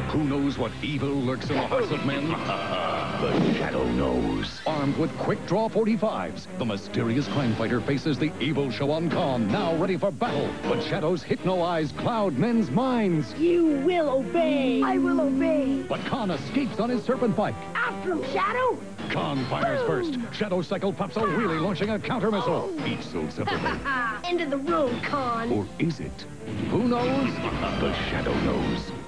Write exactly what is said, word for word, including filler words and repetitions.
Who knows what evil lurks in the hearts of men? The Shadow knows. Armed with quick-draw forty-fives, the mysterious crime fighter faces the evil Shawan Khan, now ready for battle. But Shadow's hypno-eyes cloud men's minds. You will obey. I will obey. But Khan escapes on his serpent bike. After him, Shadow. Khan fires first. Shadow Cycle pops a wheelie, launching a counter-missile. Each sold separately. End of the road, Khan. Or is it? Who knows? The Shadow knows.